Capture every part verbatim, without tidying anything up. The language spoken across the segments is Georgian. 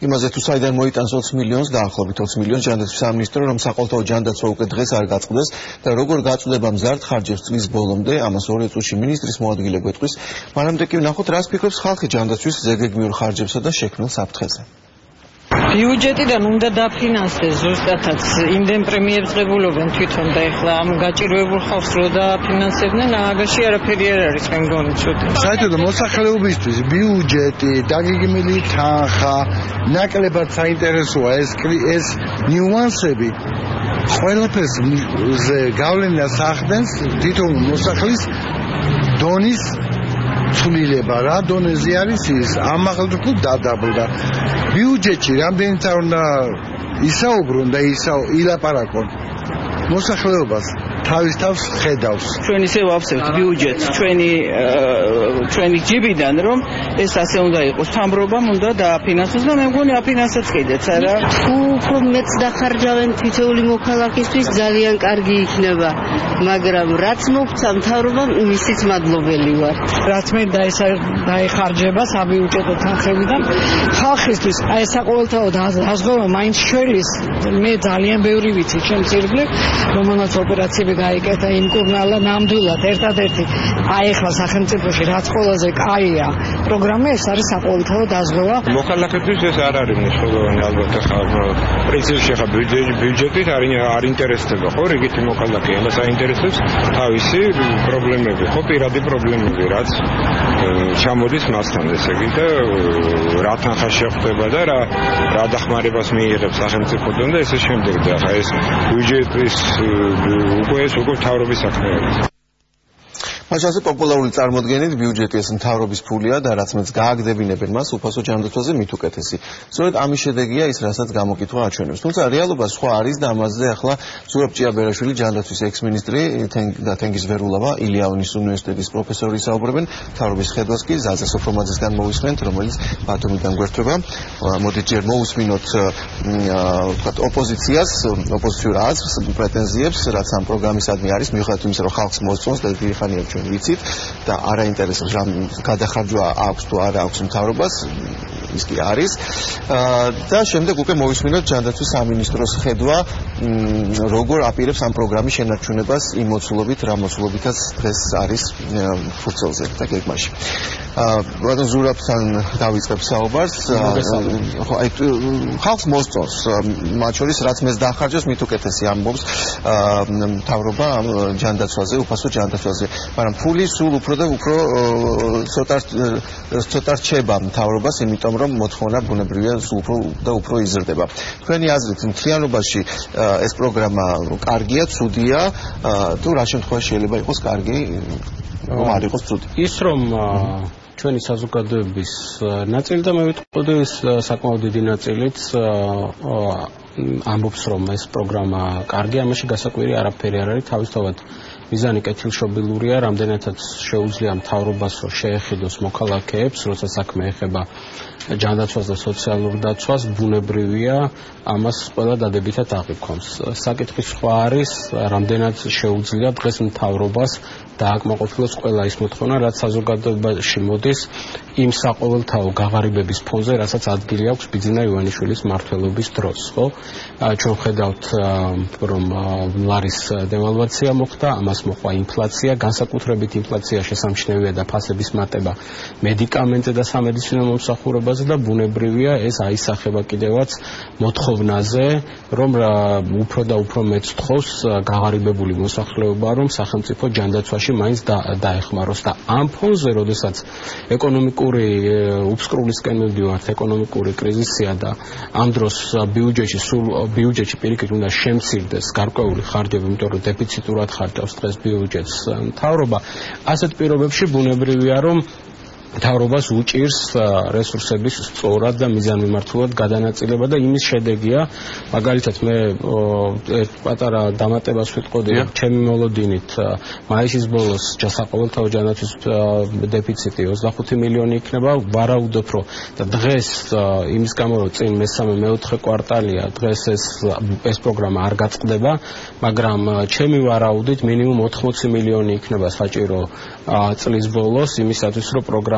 იმაზე თუ საიდან მოიტანს ოცი მილიონს დაახლოებით ოცი მილიონს ჯანდაცვის სამინისტრო რომ საყოველთაო ჯანდაცვა უკვე დღეს არ გაწყდეს და როგორ გაწდება მზარდ ხარჯებს წლის ბოლომდე ამას ორი წუთში ministris მოადგილე გვეტყვის მანამდე კი ვნახოთ რას ფიქრობს ხალხი ჯანდაცვის ზეგეგმიურ ხარჯებსა და შექმნილ საფრთხეზე ბიუჯეტიდან უნდა დაფინანსდეს ზუსტადაც იმდენ პრემიებს ღებულობენ თვითონ და ეხლა ამ გაჭირვებულ ხალხს რო დაფინანსებდნენ აგაში არაფერი არ არის მე მგონი ცოტა საერთოდ მოსახლეობისთვის ბიუჯეტი დაგეგმილი თანხა ნაკლებად საინტერესოა ეს ეს ნიუანსები ყველაფერს გავლენას ახდენს თვითონ მოსახლის დონის ცვლილება რა დონეზე არის ის ამაღლდა დადაბლდა ბიუჯეტში რამდენიც არ უნდა ისაუბრონ და ისაუ ილაპარაკონ მოსახლეობას თავის თავს ხედავს ჩვენ ისე ვავსებთ ბიუჯეტს ჩვენი ჩვენი ჯიბიდან რომ ეს ასე უნდა იყოს თამრობამ უნდა დააფინანსოს და მე მგონი აფინანსებს კიდეც არა თუ უფრო მეც დახარჯავენ თითოეული მოქალაქისთვის ძალიან კარგი იქნება მაგრამ რაც მოგცა მთავრობამ მისიც მადლობელი ვარ რაც მე დაიხარჯება საბიუჯეტო თანხებიდან ხალხისთვის აი საყოველთაო დაზღვევა მაინც შორის მე ძალიან ბევრი ვიცი ჩემს ირგვლივ რომელსაც ოპერაციები გაიკეთა იმკურნალა ნამდვილად ერთადერთი აი ახლა სახელმწიფოში რაც ყველაზე კაია პროგრამა ეს არის საყოველთაო დაზღვევა მოქალაქეთვის ეს არ არის მნიშვნელოვანი ალბათ ახლა პრინციპში ახლა ბიუჯეტით არ ინტერესდება ხო რიგითი მოქალაქე მას აინტერესებს თავისი პრობლემები ხო პირადი პრობლემები რაც ჩამოდის მასთან ესე იგი და რა თანხა შეხვდება და რა რა დახმარებას მიიღებს სახელმწიფოდან და ესე შემდეგ და ახლა ეს ბიუჯეტის უკვე ეს უკვე მთავრობის საქმე არის მაშასე პოპულარული წარმოდგენით ბიუჯეტი ეს მთავრობის ფულია და რაც მეც გააგდებინებენ მას უფასო ჯანდაცვაზე მით უკეთესი. სწორედ ამის შედეგია ის, რასაც გამოკითხვა აჩვენებს. თუმცა რეალობა სხვა არის და ამაზე ახლა ზურაბ ჭიაბერაშვილი ჯანდაცვის ექს-მინისტრი და თენგიზ ვერულავა ილიაონის უნივერსიტეტის პროფესორი საუბრობენ მთავრობის ხედვას კი ზაზა სოფრომაძესგან მოვისმენთ, რომელიც ბათუმიდან გვერდება. მოდით ჯერ მოусმინოთ ვთქვათ ოპოზიციას, ოპოზიციურ აზრს, პრეტენზიებს, რაც ამ პროგრამისადმი არის, მიუხედავად იმისა, რომ ხალხს მოსწონს და დიდი ხანია ჩვენ ვიცით და არ აინტერესებს რა გადახარჯვა აქვს თუ არა აქვს მთავრობას ის კი არის და შემდეგ უკვე მოვისმინოთ ჯანდაცვის სამინისტროს ხედვა როგორ აპირებს ამ პროგრამის შენარჩუნებას იმ მოცულობით რა მოცულობითაც დღეს არის ფურცელზე და გეგმაში ბატონ ზურაბთან დავიწყებ საუბარს ხო აი ხალხს მოსწონს მათ შორის რაც მეც დაახარჯოს მით უკეთესი ამბობს მთავრობა ჯანდაცვაზე უფასო ჯანდაცვაზე მაგრამ ფული სულ უფრო და უფრო ცოტა ცოტა რჩება მთავრობას იმიტომ რომ მოთხოვნა ბუნებრივია სულ უფრო და უფრო იზრდება თქვენი აზრით მთლიანობაში ეს პროგრამა კარგია ცუდია თუ რა შემთხვევაში შეიძლება იყოს კარგი რომ არ იყოს ცუდი ის რომ ჩვენი საზოგადოების ნაწილი და მე ვიტყოდი ის საკმაოდ დიდი ნაწილიც ამბობს რომ ეს პროგრამა კარგია ამაში გასაკვირი არაფერი არ არის თავისთავად მიზანი კეთილშობილურია რამდენადაც შეუძლია მთავრობას რომ შეეხიდოს მოქალაქეებს როცა საქმე ეხება ჯანდაცვას და სოციალურ დაცვას ბუნებრივია ამას ყველა დადებითად აღიქვამს საკითხი სხვა არის რამდენად შეუძლია დღეს მთავრობას დააკმაყოფილოს ყველა ის მოთხოვნა რაც საზოგადოებაში მოდის იმ საყოველთაო გაღარიბების ფონზე რასაც ადგილი აქვს ბიძინა ივანიშვილის მმართველობის დროს ხო ჩვენ ხედავთ რომ ლარის დევალვაცია მოხდა ამას მოყვა ინფლაცია განსაკუთრებით ინფლაცია შესამჩნევია და ფასების მატება მედიკამენტზე და სამედიცინო მომსახურებაზე და ბუნებრივია ეს აისახება კიდევაც მოთხოვნაზე რომ უფრო და უფრო მეც თხოვს გაღარიბებული მოსახლეობა რომ სახელმწიფო ჯანდაცვაში მაინც დაეხმაროს და ამ ფონზე როდესაც ეკონომიკური უფსკრულისკენ მივდივართ ეკონომიკური კრიზისია და ამ დროს ბიუჯეტში სულ ბიუჯეტში პირიქით უნდა შემცირდეს გარკვეული ხარჯები იმიტომ რომ დეფიციტურად ხარჯავს დღეს ბიუჯეტს მთავრობა ასეთ პირობებში ბუნებრივია რომ მთავრობას უჭირს რესურსების სწორად და მიზანმიმართულად გადანაწილება და იმის შედეგია მაგალითად მე პატარა დამატებას ვიტყოდი ჩემი მოლოდინით მაისის ბოლოს საყოველთაო ჯანდაცვის დეფიციტი ოცდახუთი მილიონი იქნება ვარაუდობ რომ და დღეს იმის გამო რომ წინ მესამე მეოთხე კვარტალია დღეს ეს ეს პროგრამა არ გაწყდება მაგრამ ჩემი ვარაუდით მინიმუმ ოთხმოცი მილიონი იქნება საჭირო წლის ბოლოს იმისათვის რომ პროგრამა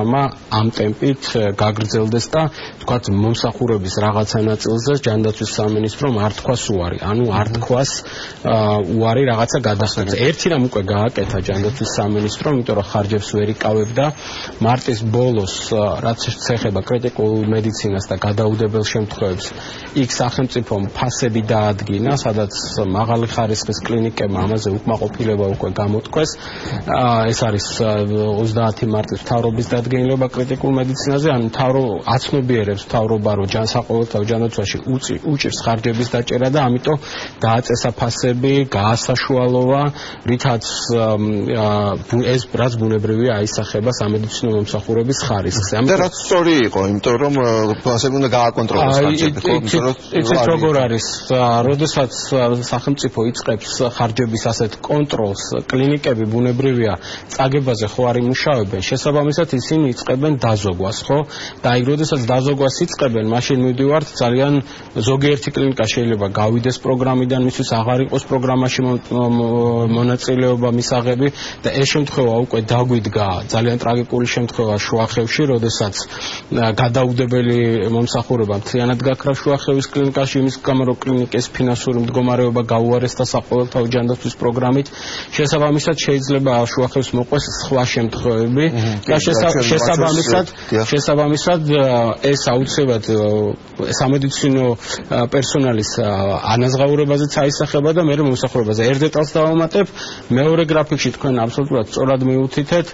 პროგრამა ამ ტემპით გაგრძელდეს და თქვათ მომსახურების რაღაცა ნაწილზე ჯანდაცვის სამინისტრომ არ თქვას უარი, ანუ არ თქვას უარი რაღაცა გადასწრებს. ერთი რამ უკვე გააკეთა ჯანდაცვის სამინისტრომ, იმიტომ რომ ხარჯებს ვერ იკავებდა მარტის ბოლოს, რაც ეხება კრიტიკულ მედიცინას და გადაუდებელ შემთხვევებს, იქ სახელმწიფომ ფასები დაადგინა, სადაც მაღალი ხარისხის კლინიკებმა ამაზე უკმაყოფილება უკვე გამოთქვეს. ეს არის ოცდაათი მარტის მთავრობის დადგენილება კრიტიკულ მედიცინაზე, ანუ მთავრო აცნობიერებს მთავრობა, რომ საყოველთაო ჯანდაცვაში უჭირს ხარჯების დაჭერა და ამიტომ დააწესა ფასები, გაასაშუალოვა, რითაც ეს რაც ბუნებრივია აისახება სამედიცინო მომსახურების ხარისხზე. და რაც სწორი იყო, იმიტომ რომ ფასები უნდა გააკონტროლოს ხარჯები, ხო? იცით როგორ არის, როდესაც სახელმწიფო იწყებს ხარჯების ასეთ კონტროლს, კლინიკები ბუნებრივია წაგებაზე ხო არ იმუშავებენ, შესაბამისად ისინი იწყებენ დაზოგვას, ხო? და აი როდესაც დაზოგვას იწყებენ, მაშინ მივდივართ ძალიან ზოგიერთი კლინიკა შეიძლება გავიდეს პროგრამიდან, მისთვის აღარ იყოს პროგრამაში მონაწილეობა მისაღები და ეს შემთხვევა უკვე დაგვიდგა ძალიან ტრაგიკული შემთხვევა შუახევში, როდესაც გადაუდებელი მომსახურება მთლიანად გაქრა შუახევის კლინიკაში, იმის გამო რომ კლინიკის ფინანსური მდგომარეობა გაუარესდა საყოველთაო ჯანდაცვის პროგრამით, შესაბამისად შეიძლება შუახევს მოყვეს სხვა შემთხვევები და შესაბამისად შესაბამისად ეს აუცილებლად სამედიცინო პერსონალის ანაზღაურებაზეც აისახება და მე მომსახურებაზე ერთ დეტალს დავამატებ, მეორე გრაფიკში თქვენ აბსოლუტურად სწორად მიუთითეთ,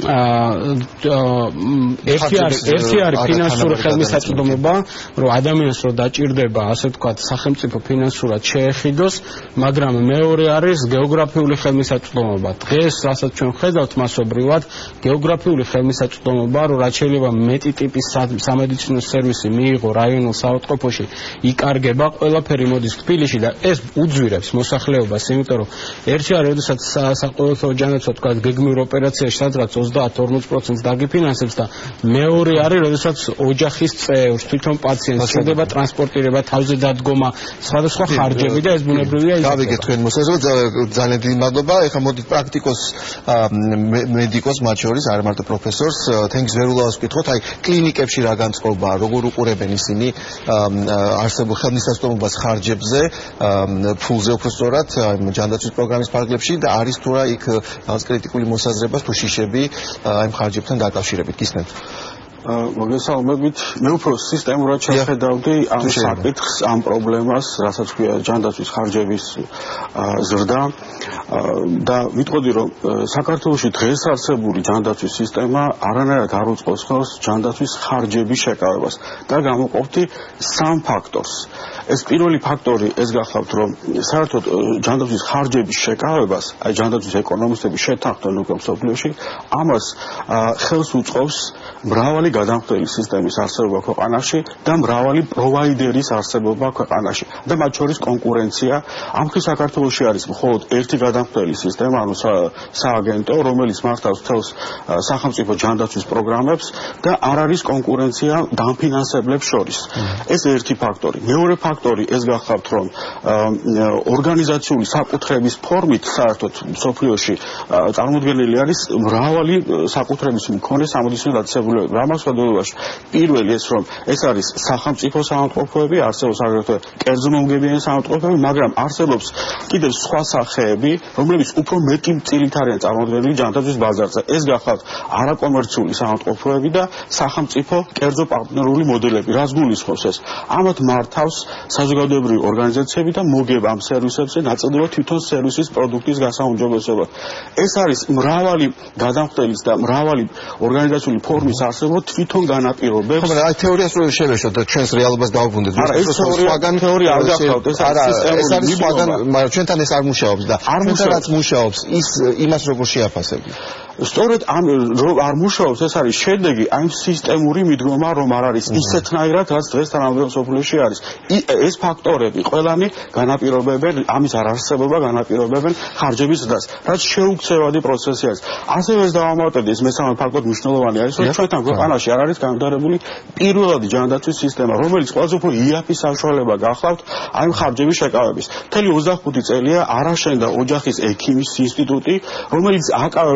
ერთი არის ერთი არის ფინანსური ხელმისაწვდომობა, რომ ადამიანს რო დაჭირდება, ასე ვთქვათ, სახელმწიფო ფინანსურად შეეხიდოს, მაგრამ მეორე არის გეოგრაფიული ხელმისაწვდომობა. დღეს, რასაც ჩვენ ხედავთ მასობრივად, გეოგრაფიული ხელმისაწვდომობა, რომ რაც შეიძლება მეტი ტიპის სამედიცინო სერვისი მიიღო რაიონულ საავადმყოფოში, იკარგება, ყველაფერი მოდის თბილისში და ეს უძვირებს მოსახლეობას, იმიტომ რომ ერთი არის, როდესაც საყოველთაო ჯანდაცვა თქვა გეგმიურ ოპერაციაში, სადაც ოცდაათ ორმოც პროცენტს დაგიფინანსებს და მეორე არის, როდესაც ოჯახის წევრს, თვითონ პაციენტს შეიძლება ტრანსპორტირება, თავზე დადგომა, სხვადასხვა ხარჯები და ეს ბუნებრივია ის. გავიგეთ თქვენ მოსაზრება, ძალიან დიდი მადლობა. ეხლა მოდით პრაქტიკოს მედიკოს მათ შორის, არ მარტო პროფესორს თენგიზ ვერულაოს ვკითხოთ, აი კლინიკებში რა განწყობაა, როგორ უყურებენ ისინი არსებულ ხელმისაწვდომობას ხარჯებზე, ფულზე უფრო სწორად, ჯანდაცვის პროგრამის ფარგლებში და არის თუ რა იქ რაღაც კრიტიკული მოსაზრება თუ შიშები აი ხარჯებთან დაკავშირებით, გისმენთ? მოგესალმებით. მე უფრო სისტემურად შეხედავდი ამ საკითხს, ამ პრობლემას, რასაც ქვია ჯანდაცვის ხარჯების ზრდა და ვიტყოდი, რომ საქართველოში დღეს არსებული ჯანდაცვის სისტემა არანაირად არ უწყობს ხელს ჯანდაცვის ხარჯების შეკავებას და გამოყოფდი სამ ფაქტორს. ეს პირველი ფაქტორი ეს გახლავთ, რომ საერთოდ ჯანდაცვის ხარჯების შეკავებას, აი ჯანდაცვის ეკონომისტები შეთანხმდნენ უკვე მსოფლიოში, ამას ხელს უწყობს მრავალი გადამხდელი სისტემის არსებობა ქვეყანაში და მრავალი პროვაიდერის არსებობა ქვეყანაში და მათ შორის კონკურენცია. ამ ხის საქართველოში არის მხოლოდ ერთი გადამხდელი სისტემა, ანუ სააგენტო, რომელიც მართავს თელს სახელმწიფო ჯანდაცვის პროგრამებს და არ არის კონკურენცია დამფინანსებლებს შორის. ეს ერთი ფაქტორი. მეორე ფაქტორი ეს გახლავთ, რომ ორგანიზაციული საკუთრების ფორმით საერთოდ მსოფლიოში წარმოდგენილი არის მრავალი საკუთრების მქონე სამედიცინო დაწესებულებები. რამაც გადაულაში პირველი ეს რომ ეს არის სახელმწიფო საავადმყოფოები, არსებობს აგრეთვე კერძო მომგებიანი საავადმყოფოები, მაგრამ არსებობს კიდევ სხვა სახეები, რომლებიც უფრო მეტი წილით არიან წარმოდგენილი ჯანდაცვის ბაზარზე. ეს გახლავთ არაკომერციული საავადმყოფოები და სახელმწიფო კერძო პარტნიორული მოდელები. რას გულისხმობს ეს? ამათ მართავს საზოგადოებრივი ორგანიზაციები და მოგება ამ სერვისებზე ნაწილდება თვითონ სერვისის პროდუქტის გასაუმჯობესებლად. ეს არის მრავალი გადამხდელის და მრავალი ორგანიზაციული ფორმის არსებობა თვითონ განაპირობებს. ხო, მაგრამ აი თეორიას რო შევეშოთ და ჩვენს რეალობას დავუბრუნდეთ. ეს თეორია არ გახლავთ, ეს არის სისტემური სხვაგან, მაგრამ ჩვენთან ეს არ მუშაობს და ჩვენთან რაც მუშაობს, ის იმას როგორ შეაფასებთ? სწორედ ამ არ მუშაობს, ეს არის შედეგი ამ სისტემური მიდგომა, რომ არ არის ისეთნაირად, რაც დღეს თანამედროვე მსოფლიოში არის. ეს ფაქტორები ყველანი განაპირობებენ, ამის არარსებობა განაპირობებენ ხარჯების ზრდას, რაც შეუქცევადი პროცესი არის. ასევე ეს დავამატებდი, ეს მესამე ფაქტორი მნიშვნელოვანი არის, რომ ჩვენთან ქვეყანაში არ არის განვითარებული პირველადი ჯანდაცვის სისტემა, რომელიც ყველაზე უფრო იაფის საშუალება გახლავთ ამ ხარჯების შეკავების. მთელი ოცდახუთი წელია არ აშენდა ოჯახის ექიმის ინსტიტუტი, რომელიც აკავებს და სტაციონარულად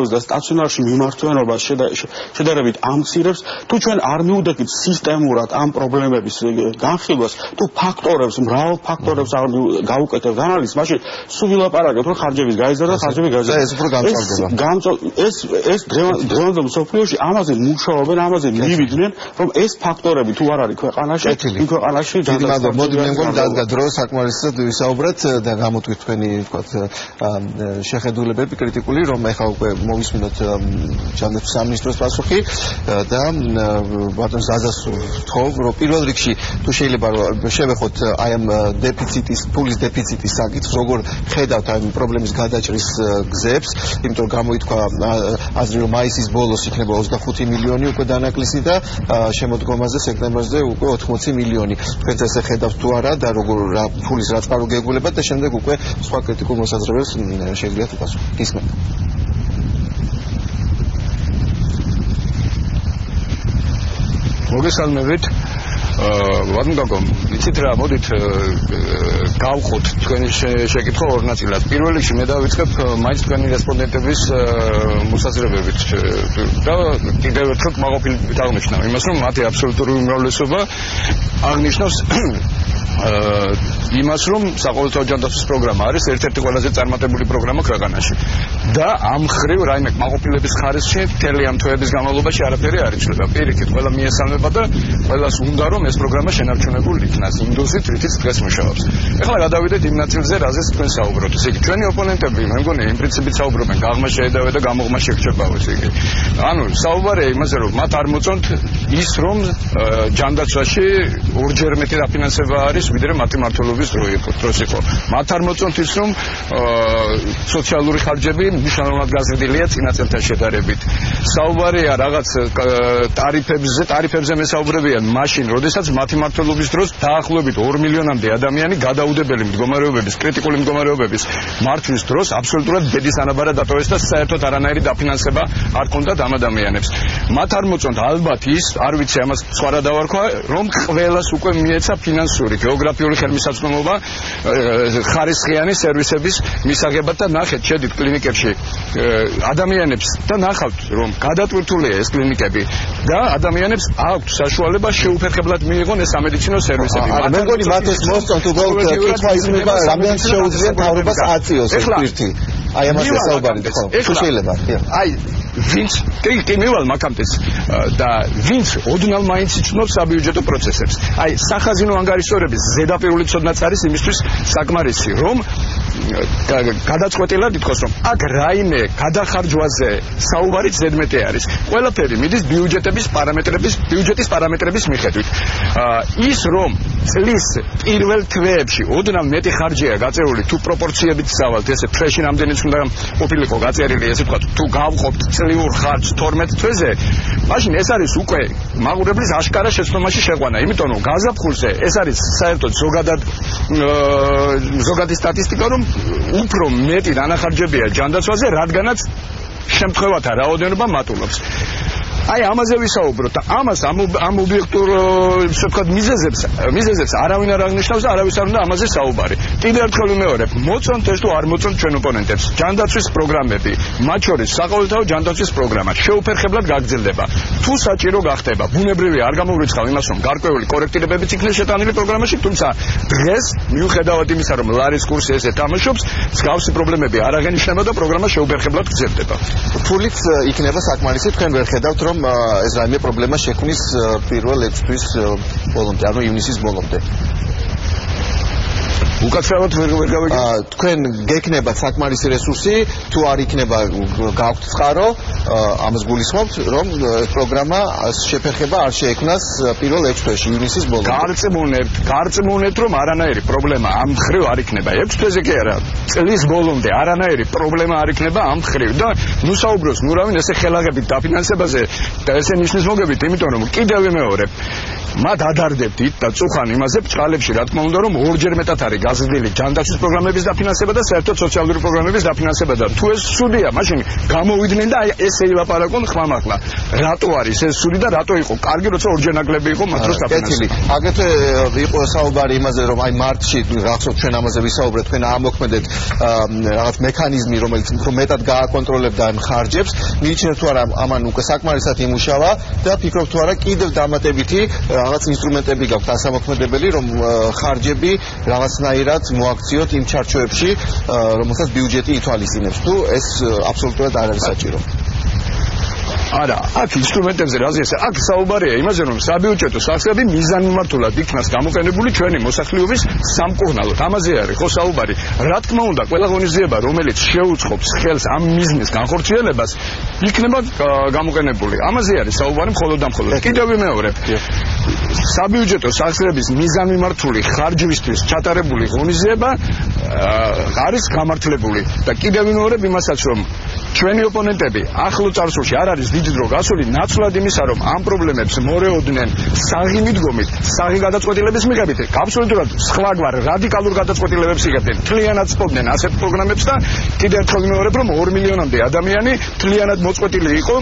სტაციონარში მიმართვენობა შედარებით ამცირებს თუ ჩვენ არ მივდექით სისტემურად ამ პრობლემების განხილვას თუ ფაქტორებს მრავალ ფაქტორებს არ გავუკეთებთ ანალიზს მაშინ სულ ვილაპარაკებთ რომ ხარჯების გაიზარდა ხარჯები გაიზარდა ეს უფრო გამწვავდება ეს ეს დღევანდელ მსოფლიოში ამაზე მუშაობენ ამაზე მივიდნენ რომ ეს ფაქტორები თუ არ არის ქვეყანაში იმ ქვეყანაში ჯანდაცვა მოდი მე მგონი დადგა დრო საკმარისად ვისაუბრეთ და გამოთქვით თქვენი თქვათ შეხედულებები კრიტიკული რომ ეხლა უკვე მოვისმინოთ ჯანდაცვის სამინისტროს პასუხი და ბატონ ზაზას ვთხოვ რომ პირველ რიგში თუ შეიძლება შევეხოთ აი ამ დეფიციტის ფულის დეფიციტის საკითხს როგორ ხედავთ აი პრობლემის გადაჭრის გზებს იმიტომ გამოითქვა აზრი რომ მაისის ბოლოს იქნება ოცდახუთი მილიონი უკვე დანაკლისი და შემოდგომაზე სექტემბერზე უკვე ოთხმოცი მილიონი თქვენც ესე ხედავთ თუ არა და როგორ ფულის რა წყარო გეგულებათ და შემდეგ უკვე სხვა კრიტიკულ მოსაზრებებს შეგიძლიათ უპასუხოთ გისმენთ მოგესალმებით ვარდნ გოგო იცით რა მოდით გავხოთ თქვენი შეკითხვა ორ ნაწილად პირველ რიგში მე დავიწყებ მაინც თქვენი რესპონდენტების მოსაზრებებით და კიდევ ერთხელ მაყოფილებით აღნიშნავ იმას რომ მათი აბსოლუტური უმრავლესობა აღნიშნავს იმას რომ საყოველთაო ჯანდაცვის პროგრამა არის ერთ-ერთი ყველაზე წარმატებული პროგრამა ქვეყანაში და ამ ხრივ რაიმე კმაყოფილების ხარისხში მთელი ამ თვეების განმავლობაში არაფერი არ იცვლება პირიქით ყველა მიესალმება და ყველას უნდა რომ ეს პროგრამა შენარჩუნებული იქნას იმ დოზით რითიც დღეს მუშაობს ეხლა გადავიდეთ იმ ნაწილზე რაზეც თქვენ საუბრობთ ესე იგი ჩვენი ოპონენტები მე მგონი იმ პრინციპით საუბრობენ გაღმა შეედავე და გამოღმა შეგრჩებაო ესე იგი ანუ საუბარია იმაზე რომ მათ არ მოწონთ ის რომ ჯანდაცვაში ორჯერ მეტი დაფინანსება არის ვიდრე მათი მმართველობის დროს იყო. მათ არ მოწონთ ის რომ სოციალური ხარჯები მნიშვნელოვნად გაზრდილია წინა წელთან შედარებით. საუბარია რაღაც ტარიფებზე, ტარიფებზე მესაუბრებიან მაშინ, როდესაც მათი მმართველობის დროს დაახლოებით ორ მილიონამდე ადამიანი გადაუდებელი მდგომარეობების, კრიტიკული მდგომარეობების მართვის დროს აბსოლუტურად ბედის ანაბარად დატოვეს და საერთოდ არანაირი დაფინანსება არ ჰქონდათ ამ ადამიანებს. მათ არ მოწონთ ალბათ ის, არ ვიცი ამას სხვა რა დავარქვა, რომ ყველას უკვე მიეცა ფინანსური, გეოგრაფიული ხელმისაწვდომობა ხარისხიანი სერვისების მისაღებად და ნახეთ, შედით კლინიკებში ადამიანებს და ნახავთ, რომ გადატვირთულია ეს კლინიკები და ადამიანებს აქვთ საშუალება შეუფერხებლად მიიღონ ეს სამედიცინო სერვისები. მე მგონი მათ ეს მოსწონთ უბრალოდ კითხვა ისმება, რამდენად შეუძლია თავრობას აწიოს ეს პირთი. აი ამაზე საუბარით ხო? თუ შეიძლება. აი ვინც კი მივალ მაკამტეს და ვინც ოდნავ მაინც იცნობს საბიუჯეტო პროცესებს. აი სახაზინო ანგარიშორების ზედაპირული ცოდნაც არის იმისთვის საკმარისი, რომ გადაწყვეტილად ითქვას, რომ აქ რაიმე გადახარჯვაზე საუბარი ზედმეტი არის. ყველაფერი მიდის ბიუჯეტების პარამეტრების, ბიუჯეტის პარამეტრების მიხედვით. ის რომ წლის პირველ თვეებში ოდნავ მეტი ხარჯია გაწეული, თუ პროპორციებით სავალთ, ესე ფრეში რამდენიც უნდა ყოფილიყო გაწერილი, ესე ვთქვათ, თუ გავყოფთ წლიურ ხარჯს თორმეტ თვეზე, მაშინ ეს არის უკვე მაღურებლის აშკარა შეცდომაში შეყვანა, იმიტომ რომ გაზაფხულზე ეს არის საერთოდ ზოგადად ზოგადი სტატისტიკა, რომ უფრო მეტი დანახარჯებია ჯანდაცვაზე, რადგანაც შემთხვევათა რაოდენობა მატულობს. აი ამაზე ვისაუბროთ და ამას ამ ამ ობიექტურ ისე ვთქვათ მიზეზებს მიზეზებს არავინ არ აღნიშნავს და არავის არ უნდა ამაზე საუბარი. კიდევ ერთხელ ვიმეორებ, მოწონთ ეს თუ არ მოწონთ ჩვენ ოპონენტებს. ჯანდაცვის პროგრამები, მათ შორის საყოველთაო ჯანდაცვის პროგრამა შეუფერხებლად გაგრძელდება. თუ საჭირო გახდება, ბუნებრივია არ გამოვრიცხავ იმას, რომ გარკვეული კორექტირებებიც იქნება შეტანილი პროგრამაში, თუმცა დღეს მიუხედავად იმისა, რომ ლარის კურსი ესე თამაშობს, მსგავსი პრობლემები არ აღენიშნება და პროგრამა შეუფერხებლად გრძელდება. ფულით იქნება საკმარისი, თქვენ ვერ ხედავთ რომ ეს რაიმე პრობლემა შექმნის პირველ ექვს თვის ბოლომდე, ანუ ივნისის ბოლომდე. უკაცრავად ვერ გავიგე. თქვენ გექნებათ საკმარისი რესურსი, თუ არ იქნება გაქვთ წყარო, ამას გულისხმობთ, რომ პროგრამა შეფერხება არ შეექმნას პირველ ექვს თვეში, ივნისის ბოლომდე. გარწმუნებთ, გარწმუნებთ, რომ არანაირი პრობლემა ამ ხრივ არ იქნება. ექვს თვეზე კი არა, წლის ბოლომდე არანაირი პრობლემა არ იქნება ამ ხრივ და ნუ საუბრობს, ნუ რავინ ესე ხელაღებით დაფინანსებაზე და ესე ნიშნის მოგებით, იმიტომ რომ კიდევ ვიმეორებ, მათ ადარდებდით და წუხან იმაზე ბჭყალებში რა თქმა უნდა რომ ორჯერ მეტად არის გაზრდილი ჯანდაცვის პროგრამების დაფინანსება და საერთოდ სოციალური პროგრამების დაფინანსება და თუ ეს სუდია მაშინ გამოვიდნენ და აი ესე ილაპარაკონ ხმამაღლა რატო არის ეს სუდი და რატო იყო კარგი როცა ორჯერ ნაკლები იყო მათ დროს დაფინანსება აგრეთვე იყო საუბარი იმაზე რომ აი მარტში რაღაცა ჩვენ ამაზე ვისაუბრეთ თქვენ ამოქმედეთ რაღაც მექანიზმი რომელიც უფრო მეტად გააკონტროლებდა ამ ხარჯებს მიიჩნევთ თუ არა ამან უკვე საკმარისად იმუშავა და ფიქრობთ თუ არა კიდევ დამატებითი რაღაც ინსტრუმენტები გაქვთ ასამოქმედებელი რომ ხარჯები რაღაცნაირად მოაქციოთ იმ ჩარჩოებში რომელსაც ბიუჯეტი ითვალისწინებს თუ ეს აბსოლუტურად არ არის საჭირო არა, აქ ინსტრუმენტებზე რაზეა, აქ საუბარია იმაზე, რომ საბიუჯეტო სახსრები მიზანმიმართულად იქნას გამოყენებული ჩვენი მოსახლეობის სამკურნალოდ. ამაზე არის ხო საუბარი. რა თქმა უნდა, ყველა ღონისძიება, რომელიც შეუწყობს ხელს ამ მიზნის განხორციელებას, იქნება გამოყენებული. ამაზე არის საუბარი მხოლოდ და მხოლოდ. კიდევ ვიმეორებ. საბიუჯეტო სახსრების მიზანმიმართული ხარჯვისთვის ჩატარებული ღონისძიება არის გამართლებული და კიდევ ვიმეორებ იმასაც, რომ ჩვენი ოპონენტები ახლო წარსულში არ არის დიდი დრო გასული ნაცვლად იმისა რომ ამ პრობლემებს მორეოდნენ საღი მიდგომით, საღი გადაწყვეტილების მიღებით, აბსოლუტურად სხვაგვარ რადიკალურ გადაწყვეტილებებს იღებდნენ. თლიანად სპობდნენ ასეთ პროგრამებს და კიდევ ერთხელ ვიმეორებ რომ ორ მილიონამდე ადამიანი თლიანად მოწყვეტილი იყო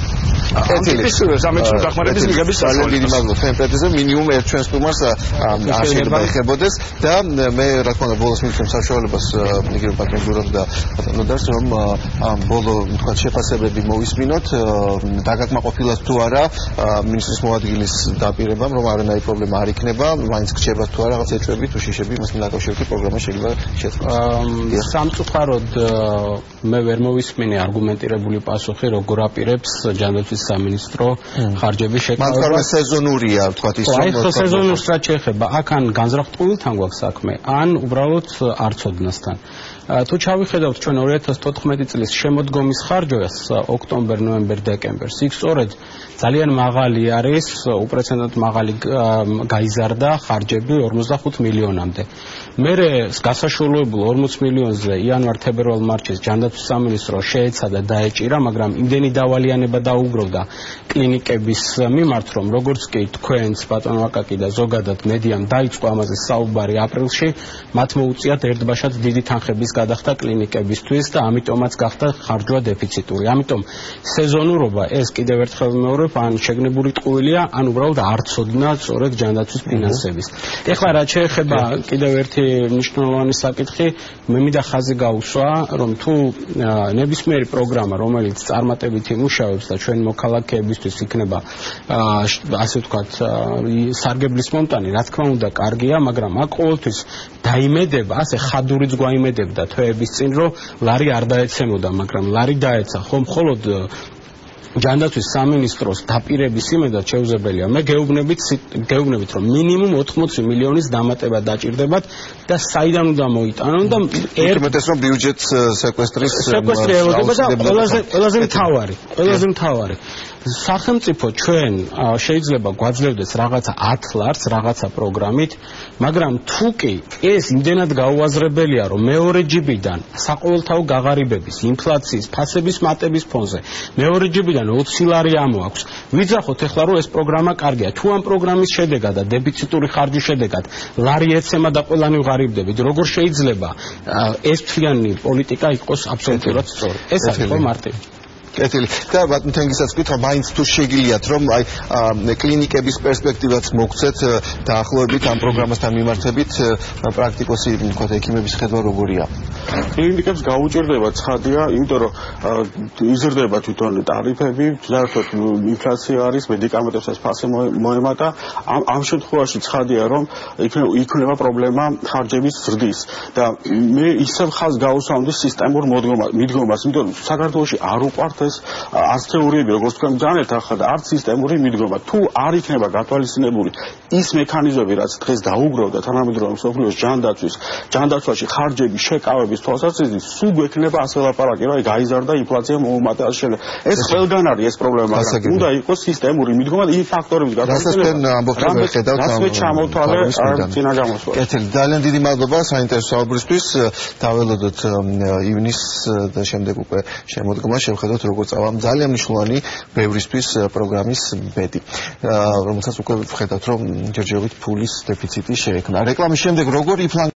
ეთილის სამეცნიერო დახმარების მიღების ძალიან დიდი მადლობა თქვენ პრეტენზიაზე მინიმუმ ერთ ჩვენს სტუმარს არ შეიძლება ეხებოდეს და მე რა თქმა უნდა ბოლოს მივცემ საშუალებას იგივე ბატონ გურამ და ბატონ დარს რომ ამ ბოლო თქვა შეფასებები მოვისმინოთ დაგაკმაყოფილოთ თუ არა მინისტრის მოადგილის დაპირებამ რომ არანაირი პრობლემა არ იქნება მაინც გრჩება თუ არა რაღაც ეჭვები თუ შიშები მასთან დაკავშირებით პროგრამა შეიძლება შეწყოს სამწუხაროდ მე ვერ მოვისმინე არგუმენტირებული პასუხი როგორ აპირებს ჯანდაცვის სამინისტრო ხარჯების შეკავებას. მაგრამ სეზონურია თქვათ ის რომ ხო სეზონურს რაც შეეხება, აქ ან განზრახტყუილთან გვაქვს საქმე, ან უბრალოდ არცოდნასთან. თუ ჩავიხედავთ ჩვენ ორი ათას თოთხმეტი წლის შემოდგომის ხარჯვას ოქტომბერ, ნოემბერ, დეკემბერს, იქ სწორედ ძალიან მაღალი არის, უპრეცედენტოდ მაღალი გაიზარდა ხარჯები ორმოცდახუთ მილიონამდე. მერე გასაშუალებულ ორმოც მილიონზე იანვარ, თებერვალ, მარჩის ჯანდაცვის სამინისტრო შეეცადა დაეჭირა, მაგრამ იმდენი დავალიანება დაუგროვდა კლინიკების მიმართ, რომ როგორც კი თქვენს ბატონ ვაკაკი და ზოგადად მედიამ დაიწყო ამაზე საუბარი აპრილში, მათ მოუწიათ ერთბაშად დიდი თანხების გადახდა კლინიკებისთვის და ამიტომაც გახდა ხარჯვა დეფიციტური. ამიტომ სეზონურობა ეს კიდევ ერთხელ ვიმეორებ, ან შეგნებული ტყუილია, ან უბრალოდ არ ცოდნა სწორედ ჯანდაცვის ფინანსების. ეხლა რაც შეეხება კიდევ ერთი მნიშვნელოვანი საკითხი, მე მინდა ხაზი გაუსვა, რომ თუ ნებისმიერი პროგრამა, რომელიც წარმატებით იმუშავებს და ჩვენ მოქალაქეებისთვის იქნება ასე ვთქვათ სარგებლის მომტანი, რა თქმა უნდა კარგია, მაგრამ აქ ყოველთვის დაიმედება, ასე ხადურიც გვაიმედებდა თვეების წინ, რომ ლარი არ დაეცემოდა, მაგრამ ლარი დაეცა, ხო მხოლოდ ჯანდაცვის სამინისტროს დაპირების იმედად შეუძლებელია. მე გეუბნებით, გეუბნებით, რომ მინიმუმ ოთხმოცი მილიონის დამატება დაჭირდებათ და საიდან უნდა მოიტანონ და ერთმეტეს რომ ბიუჯეტს სეკვესტრის სეკვესტრი ელოდება და ყველაზე ყველაზე მთავარი, ყველაზე მთავარი სახელმწიფო ჩვენ შეიძლება გვაძლევდეს რაღაცა ათ ლარს რაღაცა პროგრამით, მაგრამ თუ კი ეს იმდენად გაუაზრებელია, რომ მეორე ჯიბიდან საყოველთაო გაღარიბების, ინფლაციის, ფასების მატების ფონზე მეორე ჯიბიდან ოცი ლარი ამოაქვს. ვიძახოთ ეხლა რომ ეს პროგრამა კარგია. თუ ამ პროგრამის შედეგად და დეფიციტური ხარჯის შედეგად ლარი ეცემა და ყველანი ვღარიბდებით, როგორ შეიძლება ეს თვიანი პოლიტიკა იყოს აბსოლუტურად სწორი? ეს არის ხო მარტივი. კეთილი. და ბატონ თენგისაც ვკითხავ, მაინც თუ შეგიძლიათ რომ აი კლინიკების პერსპექტივაც მოგცეთ დაახლოებით ამ პროგრამასთან მიმართებით პრაქტიკოსი თქვათ ექიმების ხედვა როგორია? კლინიკებს გაუჭირდება ცხადია, იმიტომ რომ იზრდება თვითონ ტარიფები, საერთოდ ინფლაცია არის, მედიკამენტებსაც ფასი მოემატა. ამ ამ შემთხვევაში ცხადია რომ იქნება პრობლემა ხარჯების ზრდის და მე ისევ ხაზს გავუსვამდი სისტემურ მიდგომას, იმიტომ რომ საქართველოში არ უყვართ არც თეორიები, როგორც თქვენ განეთ ახლა და არც სისტემური მიდგომა. თუ არ იქნება გათვალისწინებული ის მექანიზმები, რაც დღეს დაუგროვდა თანამედროვე მსოფლიოს ჯანდაცვის, ჯანდაცვაში ხარჯების შეკავების თვალსაზრისით, სულ გვექნება ასე ლაპარაკი, რომ აი გაიზარდა ინფლაცია მოუმატა შემდეგ. ეს ყველგან არის ეს პრობლემა, მაგრამ უნდა იყოს სისტემური მიდგომა იმ ფაქტორების გადაწყვეტილება. რაც მე ჩამოთვალე წინა გამოსვლა. კეთილი, ძალიან დიდი მადლობა საინტერესო საუბრისთვის. დაველოდოთ ივნის და შემდეგ უკვე შემოდგომა შევხედოთ როგორც წავა, ძალიან მნიშვნელოვანი ბევრისთვის პროგრამის ბედი. რომელსაც უკვე ვხედავთ, რომ ჯერჯერობით ფულის დეფიციტი შეექმნა. რეკლამის შემდეგ როგორი